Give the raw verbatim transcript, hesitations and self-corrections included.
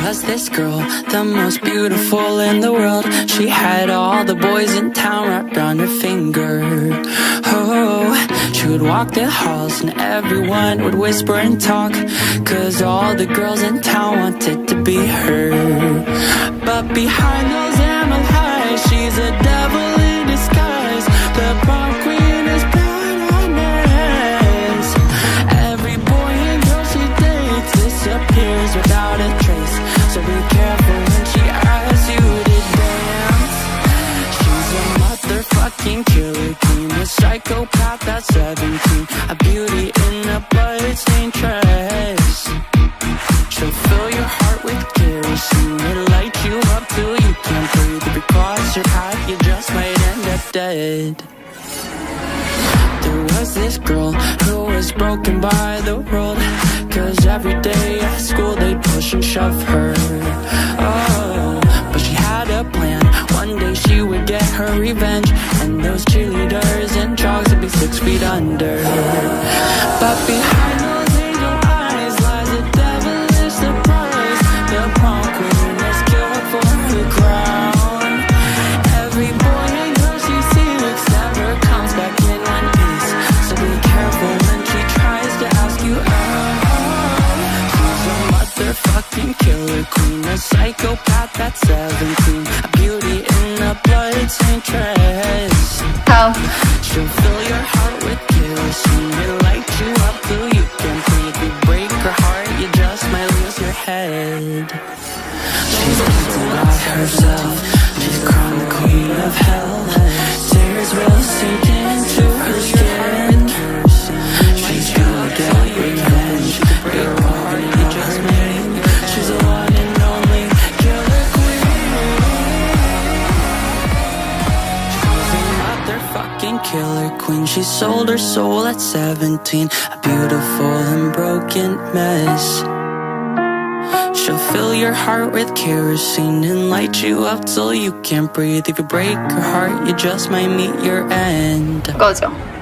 was this girl, the most beautiful in the world. She had all the boys in town wrapped around her finger. Oh, she would walk the halls and everyone would whisper and talk, 'cause all the girls in town wanted to be her. But behind those emerald eyes, she's a devil in disguise. The prom queen is blind on nails. Every boy and girl she dates disappears without a trace. So be careful when she asks you to dance. She's a motherfucking killer queen, a psychopath at seventeen, a beauty in a blood-stained dress. She'll fill your heart with kerosene and light you up till you can't breathe. If you cross your path, you just might end up dead. There was this girl who was broken by the world, 'cause every day at school they'd push and shove her. Oh, but she had a plan. One day she would get her revenge, and those cheerleaders and jogs would be six feet under her. But behind those angel eyes lies a devilish surprise. The prom queen is killed for her crown. Every boy and girl she seeks never comes back in one piece. So be careful when she tries to ask you out. She's a motherfucking killer queen, a psychopath at seventeen, a beauty in a blood-stained dress. How? She'll fill your heart with kerosene and light you up till you can't breathe. If you break her heart, you just might lose your head. She's painted by herself, she's crowned the queen of hell. Tears will sink into her skin. She's gonna get revenge, break her heart, you just might. She's the one and only killer queen. She's a motherfucking killer queen. She sold her soul at seventeen, a beautiful and broken mess. She'll fill your heart with kerosene and light you up till you can't breathe. If you break her heart, you just might meet your end. 꺼져.